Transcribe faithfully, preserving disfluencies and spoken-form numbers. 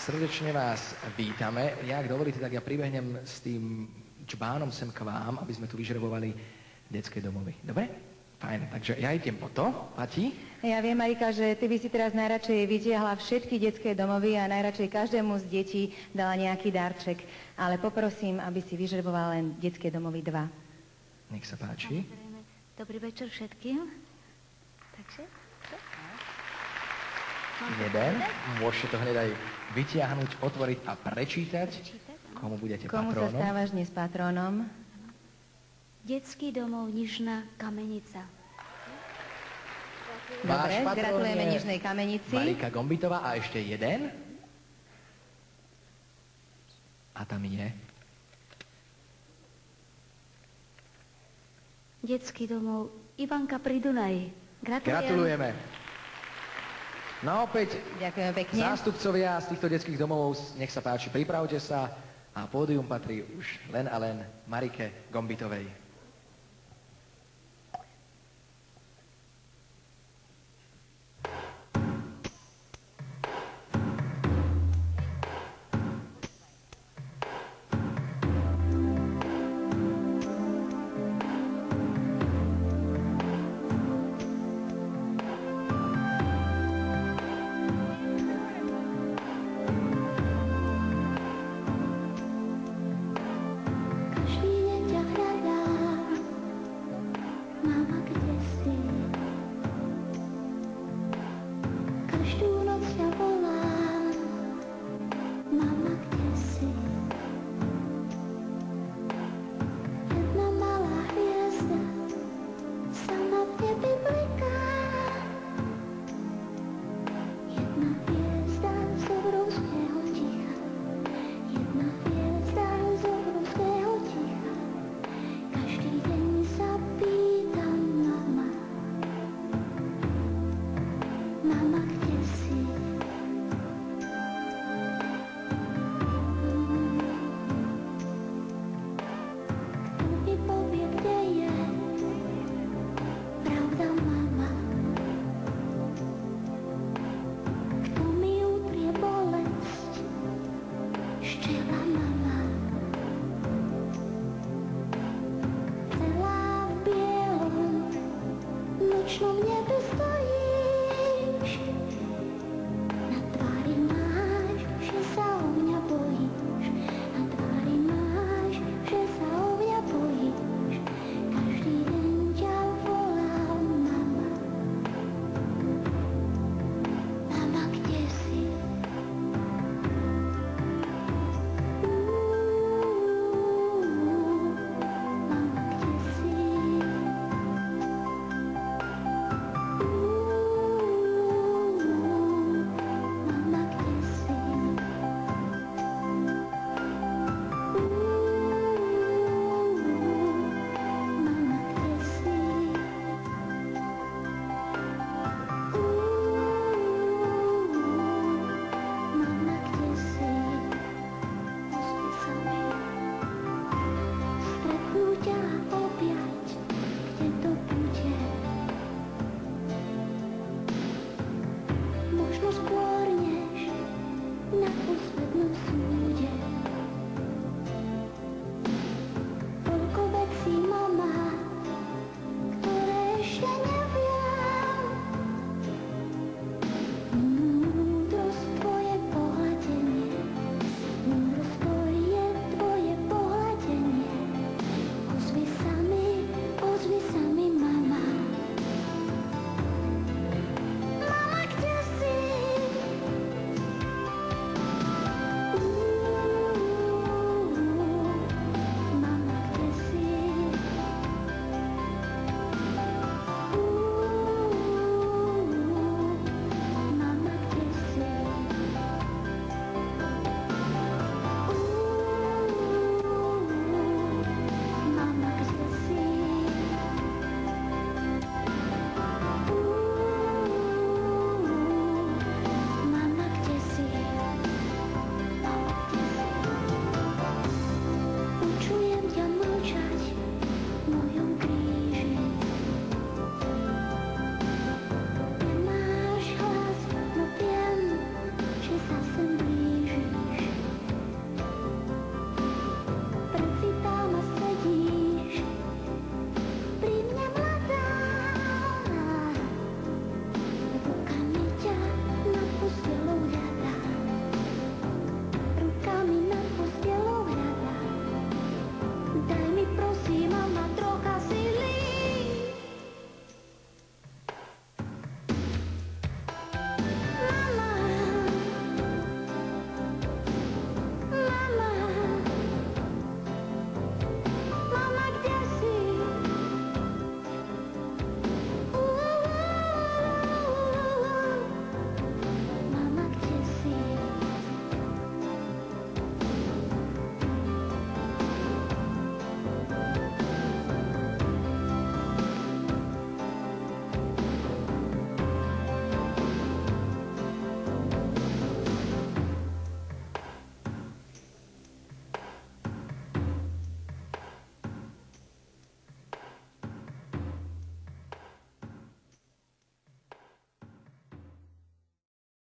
Srdečne vás vítame. Ja, ak dovolíte, tak ja pribehnem s tým čbánom sem k vám, aby sme tu vyžrebovali detské domovy. Dobre? Fajn, takže ja idem po to. Pati? Ja viem, Marika, že ty by si teraz najradšej vytiahla všetky detské domovy a najradšej každému z detí dala nejaký darček. Ale poprosím, aby si vyžrebovala len detské domovy dva. Nech sa páči. Samozrejme. Dobrý večer všetkým. Takže... Jeden. Môžete to hneď aj vytiahnuť, otvoriť a prečítať. Komu budete Komu patrónom? sa stávaš dnes patrónom? Detský domov Nižná Kamenica. Váš Dobre, patrón gratulujeme je Nižnej Kamenici. Marika Gombitová a ešte jeden. A tam je... Detský domov Ivanka pri Dunaji. Gratulujem. Gratulujeme. No opäť, Ďakujem pekne. zástupcovia z týchto detských domov, nech sa páči, pripravte sa a pódium patrí už len a len Marike Gombitovej.